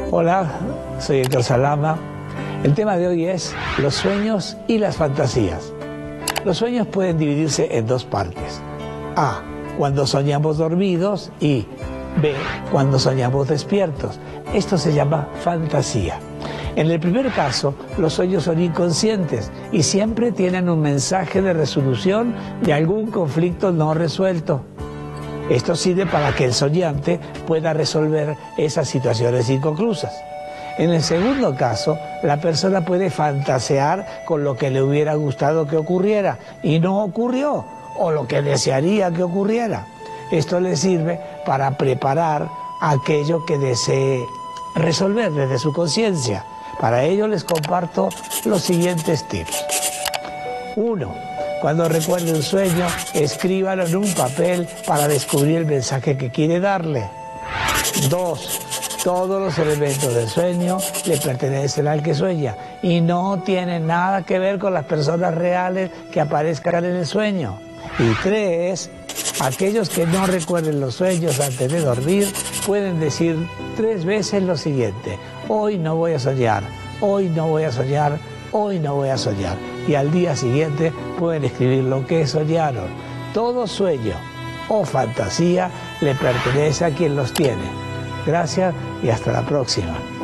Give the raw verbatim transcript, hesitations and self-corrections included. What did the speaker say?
Hola, soy Héctor Salama. El tema de hoy es los sueños y las fantasías. Los sueños pueden dividirse en dos partes. A, cuando soñamos dormidos, y B, cuando soñamos despiertos. Esto se llama fantasía. En el primer caso, los sueños son inconscientes y siempre tienen un mensaje de resolución de algún conflicto no resuelto. Esto sirve para que el soñante pueda resolver esas situaciones inconclusas. En el segundo caso, la persona puede fantasear con lo que le hubiera gustado que ocurriera y no ocurrió, o lo que desearía que ocurriera. Esto le sirve para preparar aquello que desee resolver desde su conciencia. Para ello les comparto los siguientes tips. Uno. Cuando recuerde un sueño, escríbalo en un papel para descubrir el mensaje que quiere darle. Dos. Todos los elementos del sueño le pertenecen al que sueña y no tienen nada que ver con las personas reales que aparezcan en el sueño. Y tres. Aquellos que no recuerden los sueños antes de dormir pueden decir tres veces lo siguiente: hoy no voy a soñar, hoy no voy a soñar, hoy no voy a soñar. Y al día siguiente pueden escribir lo que soñaron. Todo sueño o fantasía le pertenece a quien los tiene. Gracias y hasta la próxima.